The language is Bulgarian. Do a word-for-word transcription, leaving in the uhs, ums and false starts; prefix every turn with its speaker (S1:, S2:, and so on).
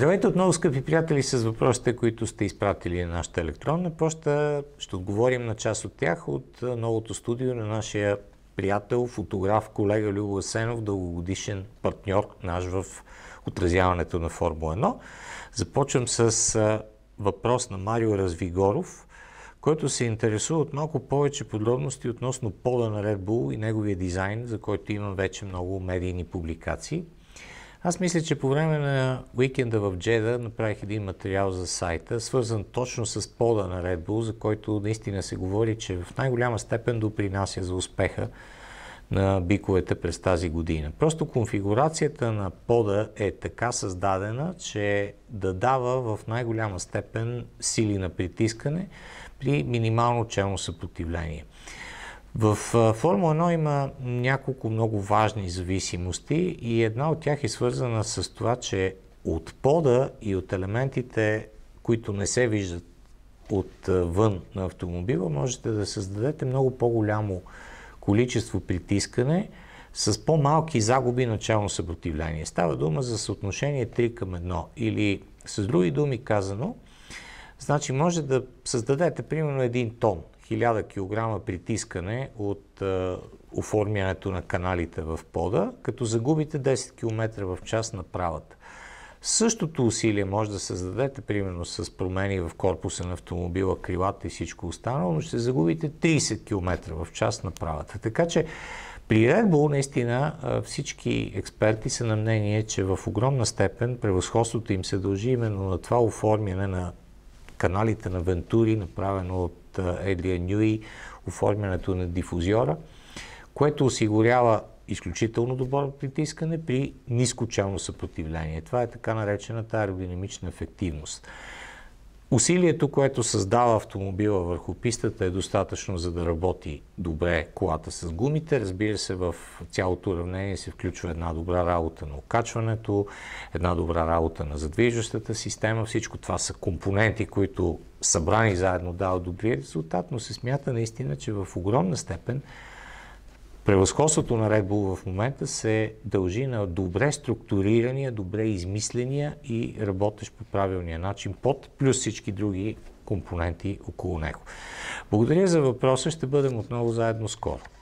S1: Здравейте отново, скъпи приятели, с въпросите, които сте изпратили на нашата електронна поща. Ще отговорим на част от тях от новото студио на нашия приятел, фотограф, колега Любо Асенов, дългогодишен партньор наш в отразяването на Формула едно. Започвам с въпрос на Марио Развигоров, който се интересува от малко повече подробности относно пода на Red Bull и неговия дизайн, за който имам вече много медийни публикации. Аз мисля, че по време на уикенда в Джеда направих един материал за сайта, свързан точно с пода на Red Bull, за който наистина се говори, че в най-голяма степен допринася за успеха на биковете през тази година. Просто конфигурацията на пода е така създадена, че да дава в най-голяма степен сили на притискане при минимално челно съпротивление. В Формула едно има няколко много важни зависимости и една от тях е свързана с това, че от пода и от елементите, които не се виждат отвън на автомобила, можете да създадете много по-голямо количество притискане с по-малки загуби на челно съпротивление. Става дума за съотношение три към едно или с други думи казано, значи може да създадете примерно един тон, хиляда килограма притискане от е, оформянето на каналите в пода, като загубите десет километра в час на правата. Същото усилие може да създадете примерно с промени в корпуса на автомобила, крилата и всичко останало, но ще загубите тридесет километра в час на правата. Така че при Red Bull наистина всички експерти са на мнение, че в огромна степен превъзходството им се дължи именно на това оформяне на каналите на Вентури, направено от Едлиан Нюи, оформянето на дифузиора, което осигурява изключително добро притискане при ниско челно съпротивление. Това е така наречената аеродинамична ефективност. Усилието, което създава автомобила върху пистата, е достатъчно, за да работи добре колата с гумите. Разбира се, в цялото уравнение се включва една добра работа на окачването, една добра работа на задвижващата система. Всичко това са компоненти, които събрани заедно дават добри резултат, но се смята наистина, че в огромна степен превъзходството на Red Bull в момента се дължи на добре структурирания, добре измисления и работещ по правилния начин под, плюс всички други компоненти около него. Благодаря за въпроса, ще бъдем отново заедно скоро.